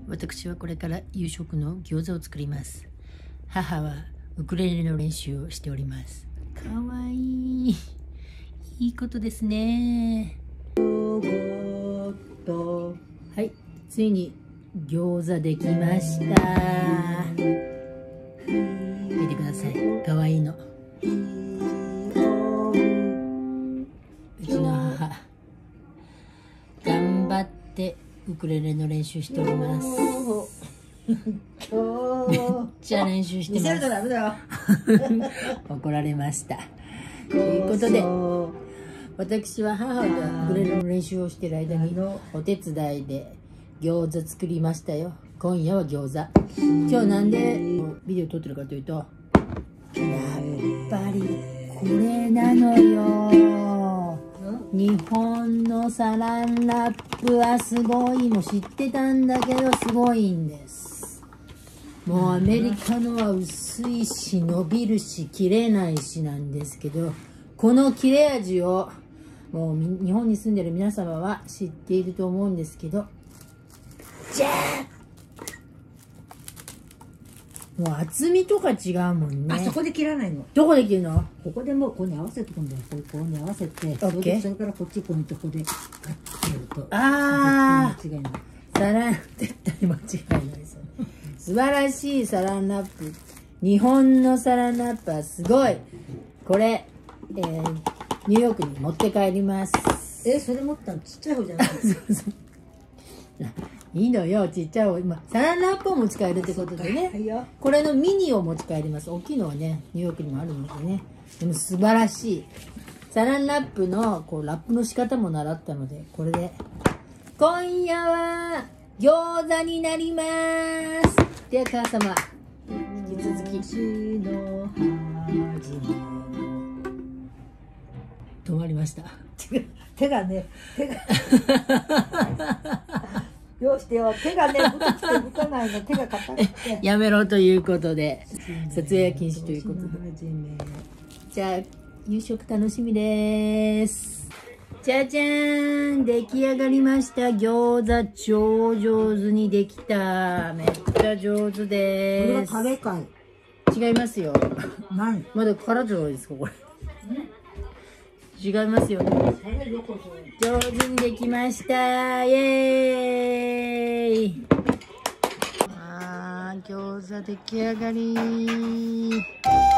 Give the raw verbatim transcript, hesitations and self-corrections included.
私はこれから夕食の餃子を作ります。母はウクレレの練習をしております。かわいい。いいことですね。はい、ついに餃子できました。見てください。かわいいの。うちの母、頑張ってウクレレの練習しております。めっちゃ練習してます。怒られました。ということで、私は母がウクレレの練習をしている間にお手伝いで餃子作りましたよ。今夜は餃子。今日なんでビデオ撮ってるかというと、やっぱりこれなのよ。日本のサランラップはすごい。もう知ってたんだけどすごいんです。もうアメリカのは薄いし伸びるし切れないしなんですけど、この切れ味をもう日本に住んでる皆様は知っていると思うんですけど、じゃあもう厚みとか違うもんね。 あそこで切らないの。 どこで切るの？こここでもうここに合わせてくんだよ。ここに合わせて、それでそれからこっちポイントここでカッてやると。 ああ、 絶対間違いない。 サラン絶対間違いないですよね。素晴らしいサランラップ。日本のサランラップはすごい。これ、えー、ニューヨークに持って帰ります。 え、それ持ったのちっちゃい方じゃない？そうそう。 いいのよ、ちっちゃい方。今サランラップを持ち帰るってことでね。これのミニを持ち帰ります。大きいのはね、ニューヨークにもあるのでね。でも素晴らしい。サランラップのこうラップの仕方も習ったので、これで今夜は餃子になります。では母様、引き続き止まりました。 手がね、手がどうしてよ、手がね、ぶかくてぶかないの、手が硬くてやめろということで、撮影禁止ということで、じゃあ夕食楽しみです。じゃじゃーん、出来上がりました。餃子超上手にできた。めっちゃ上手です。これはタレかい？ 違いますよ。 何？まだ殻じゃないですかこれ。違いますよ。上手にできました。イエーイ。あー、餃子出来上がり。